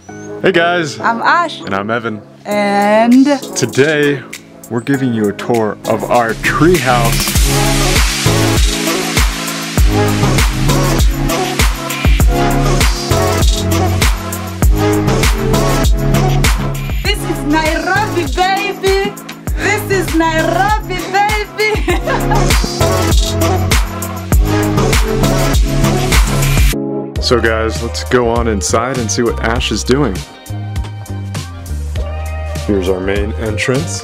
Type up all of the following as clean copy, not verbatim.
Hey guys! I'm Ash. And I'm Evan. And today we're giving you a tour of our treehouse. This is Nairobi, baby! This is Nairobi, baby! So guys, let's go on inside and see what Ash is doing. Here's our main entrance.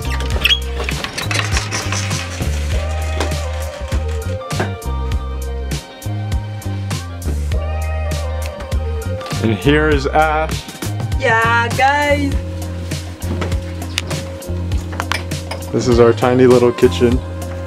And here is Ash. Yeah, guys! This is our tiny little kitchen.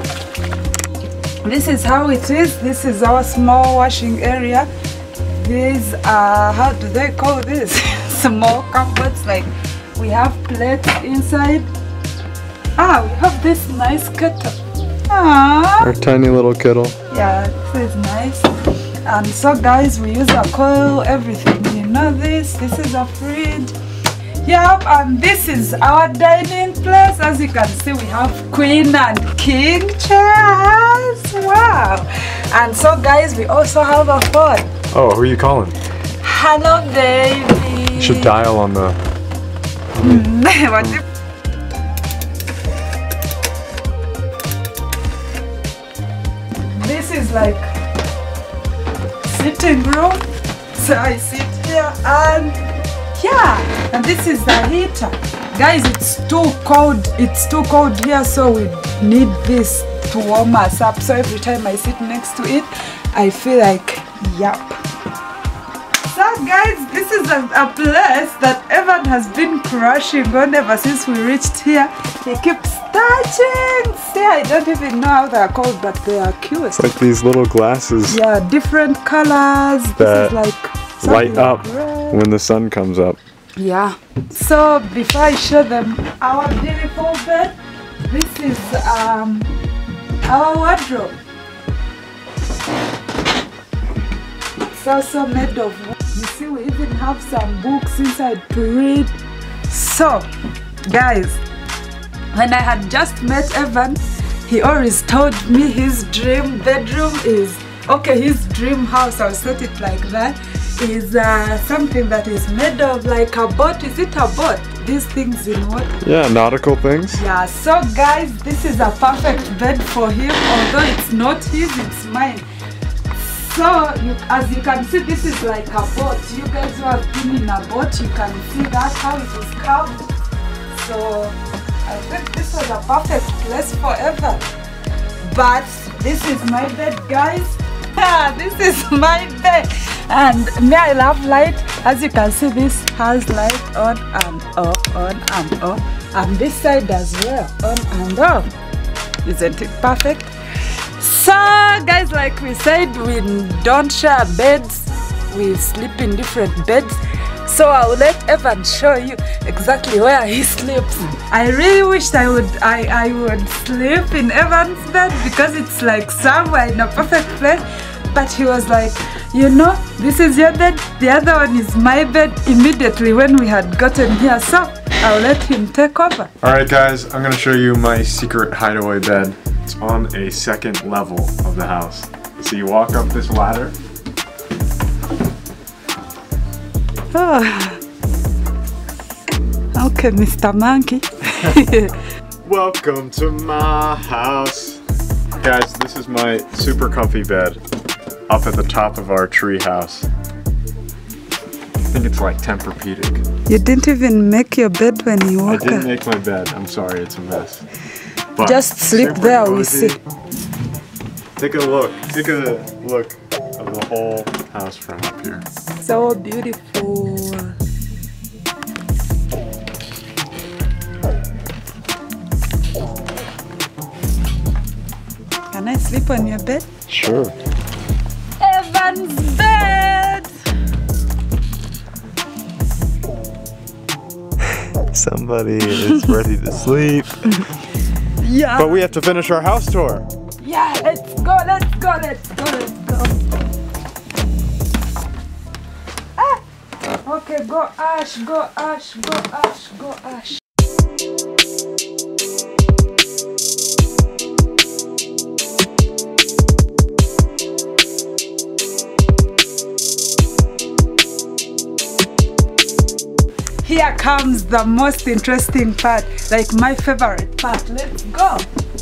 This is how it is. This is our small washing area. These are, how do they call this? Small cupboards, like we have plates inside. Ah, we have this nice kettle. Ah, Our tiny little kettle. yeah, this is nice. And so guys, we use a coil, everything. You know this is a fridge. Yep, and this is our dining place. As you can see, we have queen and king chairs. Wow. And so guys, we also have a phone. Oh, who are you calling? Hello, baby. You should dial on the... What if- This is like sitting room. So I sit here and yeah, and this is the heater. Guys, it's too cold. It's too cold here, so we need this to warm us up. So every time I sit next to it, I feel like, yup. So guys, this is a place that Evan has been crushing on ever since we reached here. He keeps touching. See, I don't even know how they're called, but they are cute. It's like these little glasses Yeah, different colors. that This is like light up red. when the sun comes up. Yeah. So before I show them our beautiful bed, this is our wardrobe. It's also made of wood. You see, we even have some books inside to read. So, guys, when I had just met Evan, he always told me his dream bedroom is, okay, his dream house, I'll set it like that, is something that is made of like a boat. Is it a boat? These things in water. Yeah, nautical things. Yeah, so guys, this is a perfect bed for him, although it's not his, it's mine. So, as you can see, this is like a boat. You guys who have been in a boat, you can see that, how it is carved. So, I think this was a perfect place for Evan. But, this is my bed, guys. This is my bed. And me, I love light. As you can see, this has light on and off, on and off. And this side as well, on and off. Isn't it perfect? So guys, like we said, we don't share beds. We sleep in different beds. So I will let Evan show you exactly where he sleeps. I really wish I would sleep in Evan's bed because it's like somewhere in a perfect place. But he was like, you know, this is your bed, the other one is my bed, immediately when we had gotten here. So I'll let him take over. Alright guys, I'm going to show you my secret hideaway bed. It's on a second level of the house. So you walk up this ladder. Oh. Okay, Mr. Monkey. Welcome to my house. Guys, this is my super comfy bed up at the top of our tree house. I think it's like Tempur-Pedic. You didn't even make your bed when you woke I didn't up. make my bed. I'm sorry, it's a mess. But just sleep super there, we cozy. see. Take a look. Take a look of the whole house from up here. So beautiful. Can I sleep on your bed? Sure. Evan's bed! Somebody is ready to sleep. Yeah. But we have to finish our house tour. Yeah, let's go, let's go, let's go, let's go. Ah. Okay, go Ash, go Ash, go Ash, go Ash. Here comes the most interesting part, like my favorite part. Let's go.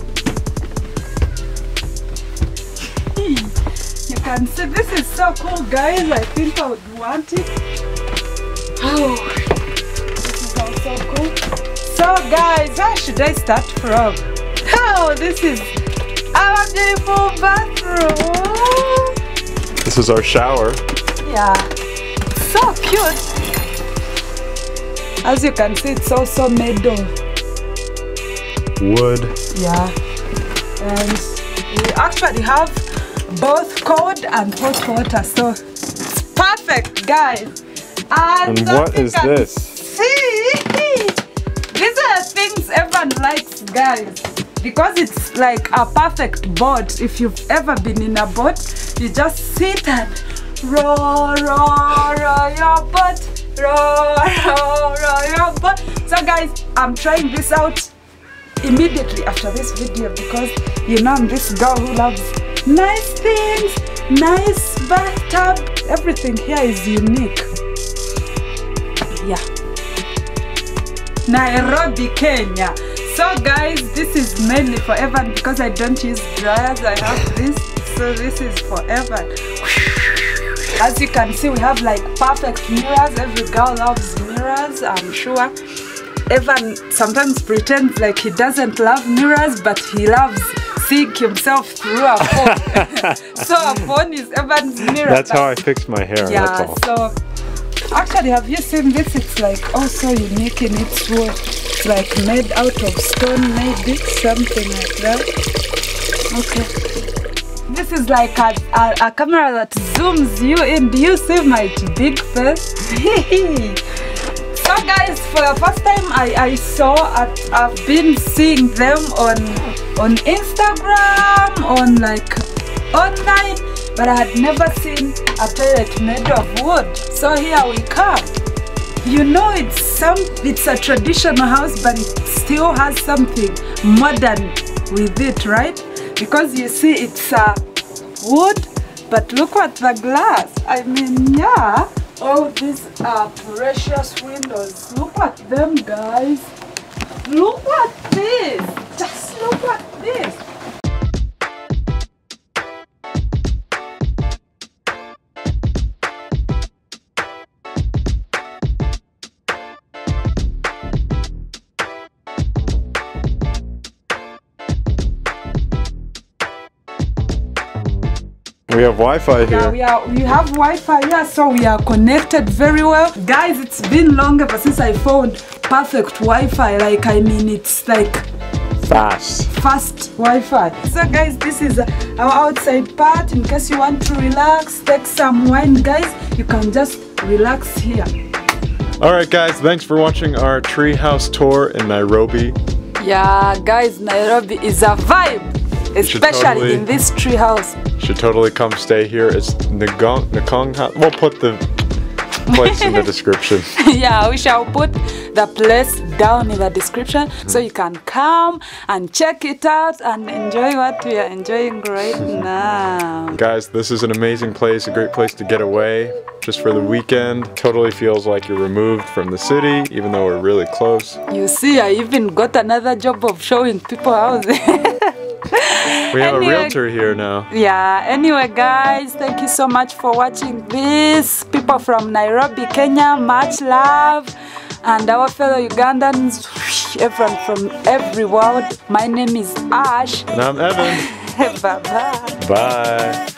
You can see this is so cool, guys. I think I would want it. Oh, this is also cool. So guys, where should I start from? Oh, this is our beautiful bathroom. This is our shower. Yeah, so cute. As you can see, it's also made of wood. Yeah, and we actually have both cold and hot water, so it's perfect, guys. And what is this? See, these are the things everyone likes, guys, because it's like a perfect boat. If you've ever been in a boat, you just sit and row, row, row your boat. Row, row, row your boat. So guys, I'm trying this out immediately after this video because you know I'm this girl who loves nice things, nice bathtub. Everything here is unique. Yeah. Nairobi, Kenya. So guys, this is mainly for Evan because I don't use dryers. I have this, so this is for Evan. As you can see, we have like perfect mirrors. Every girl loves mirrors, I'm sure. Evan sometimes pretends like he doesn't love mirrors, but he loves seeing himself through a phone. So a phone is Evan's mirror. That's how I fix my hair. Yeah, that's all. so actually, have you seen this? It's like also unique in its wood. It's like made out of stone, maybe something like that. Okay. This is like a camera that zooms you in. Do you see my big face? So guys, for the first time I saw, I've been seeing them on Instagram, on like online, but I had never seen a toilet made of wood. So here we come. You know, it's a traditional house, but it still has something modern with it, right? Because you see it's wood, but look at the glass. I mean, yeah. Oh, these are precious windows. Look at them, guys. Look at this. Just look at this. We have Wi-Fi here. Yeah, we have Wi-Fi here, so we are connected very well. Guys, it's been long ever since I found perfect Wi-Fi. Like, I mean, it's like fast Wi-Fi. So guys, this is our outside part. In case you want to relax, take some wine, guys, you can just relax here. Alright guys, thanks for watching our treehouse tour in Nairobi. Yeah, guys, Nairobi is a vibe. Especially in this tree house. Should totally come stay here. It's Ngong House. We'll put the place in the description. Yeah, we shall put the place down in the description so you can come and check it out and enjoy what we are enjoying right now. Guys, this is an amazing place, a great place to get away just for the weekend. Totally feels like you're removed from the city, even though we're really close. You see, I even got another job of showing people houses. We have a realtor here now. Yeah, anyway guys, thank you so much for watching this. People from Nairobi, Kenya, much love. And our fellow Ugandans, everyone from every world. My name is Ash. And I'm Evan. Bye-bye. Bye.